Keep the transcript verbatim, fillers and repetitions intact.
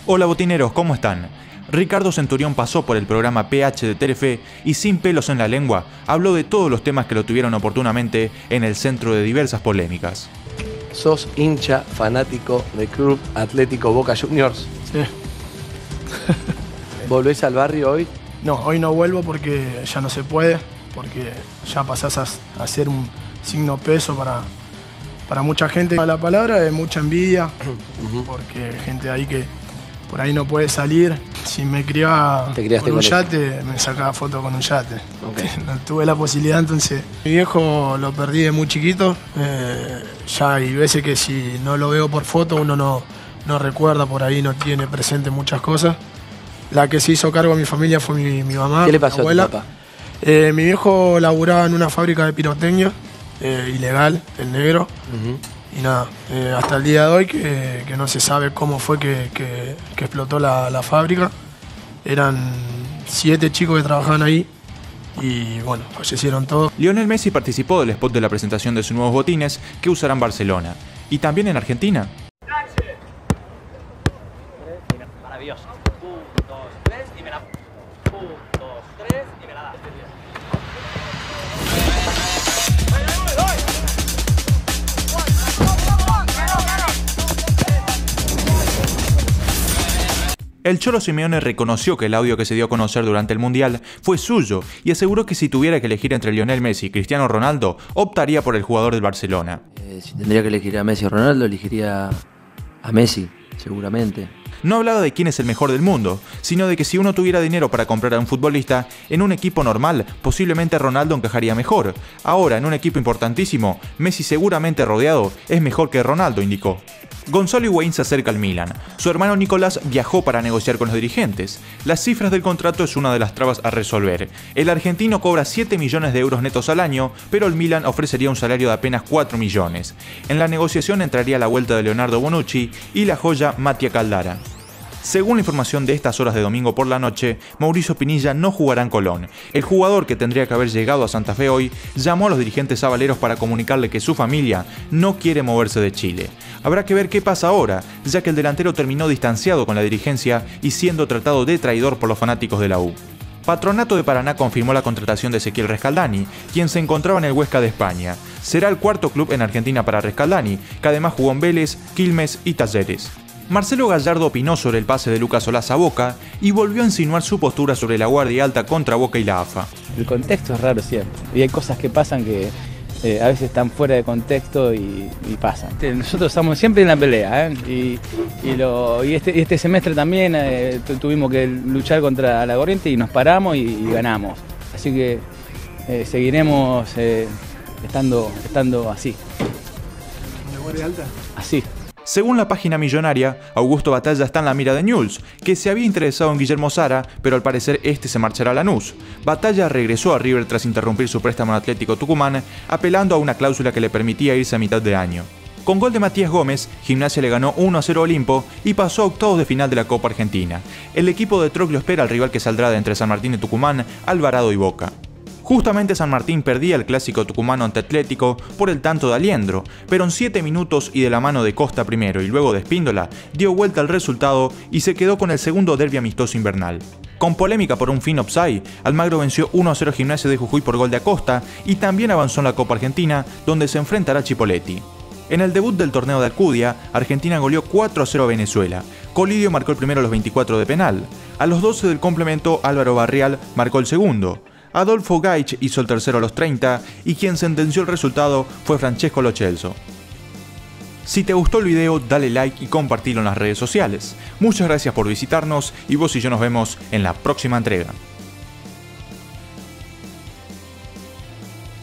Hola botineros, ¿cómo están? Ricardo Centurión pasó por el programa P H de Telefe y sin pelos en la lengua habló de todos los temas que lo tuvieron oportunamente en el centro de diversas polémicas. ¿Sos hincha fanático del Club Atlético Boca Juniors? Sí. ¿Volvés al barrio hoy? No, hoy no vuelvo porque ya no se puede, porque ya pasás a, a ser un signo peso para, para mucha gente. La palabra es mucha envidia, porque hay gente ahí que por ahí no puede salir. Si me criaba con un con yate, me sacaba foto con un yate. Okay. No tuve la posibilidad, entonces. Mi viejo lo perdí de muy chiquito. Eh, ya hay veces que si no lo veo por foto, uno no, no recuerda por ahí, no tiene presente muchas cosas. La que se hizo cargo de mi familia fue mi, mi mamá. ¿Qué le pasó mi abuela. a tu papá? Eh, mi viejo laburaba en una fábrica de pirotecnia, eh, ilegal, el negro. Uh-huh. Y nada, eh, hasta el día de hoy que, que no se sabe cómo fue que, que, que explotó la, la fábrica. Eran siete chicos que trabajaban ahí y bueno, fallecieron todos. Lionel Messi participó del spot de la presentación de sus nuevos botines que usará en Barcelona. ¿Y también en Argentina? Maravilloso. Un, dos, tres y me la... Un, dos, tres y me la da. El Cholo Simeone reconoció que el audio que se dio a conocer durante el Mundial fue suyo y aseguró que si tuviera que elegir entre Lionel Messi y Cristiano Ronaldo, optaría por el jugador del Barcelona. Eh, si tendría que elegir a Messi o Ronaldo, elegiría a Messi, seguramente. No hablaba de quién es el mejor del mundo, sino de que si uno tuviera dinero para comprar a un futbolista, en un equipo normal, posiblemente Ronaldo encajaría mejor. Ahora, en un equipo importantísimo, Messi seguramente rodeado es mejor que Ronaldo, indicó. Gonzalo Higuaín se acerca al Milan. Su hermano Nicolás viajó para negociar con los dirigentes. Las cifras del contrato es una de las trabas a resolver. El argentino cobra siete millones de euros netos al año, pero el Milan ofrecería un salario de apenas cuatro millones. En la negociación entraría la vuelta de Leonardo Bonucci y la joya Mattia Caldara. Según la información de estas horas de domingo por la noche, Mauricio Pinilla no jugará en Colón. El jugador, que tendría que haber llegado a Santa Fe hoy, llamó a los dirigentes sabaleros para comunicarle que su familia no quiere moverse de Chile. Habrá que ver qué pasa ahora, ya que el delantero terminó distanciado con la dirigencia y siendo tratado de traidor por los fanáticos de la U. Patronato de Paraná confirmó la contratación de Ezequiel Rescaldani, quien se encontraba en el Huesca de España. Será el cuarto club en Argentina para Rescaldani, que además jugó en Vélez, Quilmes y Talleres. Marcelo Gallardo opinó sobre el pase de Lucas Olaza a Boca y volvió a insinuar su postura sobre la guardia alta contra Boca y la A F A. El contexto es raro siempre, y hay cosas que pasan que eh, a veces están fuera de contexto y, y pasan. Nosotros estamos siempre en la pelea, ¿eh? y, y, lo, y, este, y este semestre también eh, tuvimos que luchar contra la corriente y nos paramos y, y ganamos. Así que eh, seguiremos eh, estando, estando así. ¿La guardia alta? Así. Según la página millonaria, Augusto Batalla está en la mira de Newell's, que se había interesado en Guillermo Sara, pero al parecer este se marchará a Lanús. Batalla regresó a River tras interrumpir su préstamo en Atlético Tucumán, apelando a una cláusula que le permitía irse a mitad de año. Con gol de Matías Gómez, Gimnasia le ganó uno a cero a Olimpo y pasó a octavos de final de la Copa Argentina. El equipo de Troclo espera al rival que saldrá de entre San Martín y Tucumán, Alvarado y Boca. Justamente San Martín perdía el clásico tucumano ante Atlético por el tanto de Aliendro, pero en siete minutos y de la mano de Costa primero y luego de Espíndola, dio vuelta al resultado y se quedó con el segundo derbi amistoso invernal. Con polémica por un fin offside, Almagro venció uno a cero Gimnasia de Jujuy por gol de Acosta y también avanzó en la Copa Argentina, donde se enfrentará a Chipoletti. En el debut del torneo de Alcudia, Argentina goleó cuatro a cero a Venezuela. Colidio marcó el primero a los veinticuatro de penal. A los doce del complemento, Álvaro Barrial marcó el segundo. Adolfo Gaich hizo el tercero a los treinta y quien sentenció el resultado fue Francesco Lo Celso. Si te gustó el video, dale like y compartilo en las redes sociales. Muchas gracias por visitarnos y vos y yo nos vemos en la próxima entrega.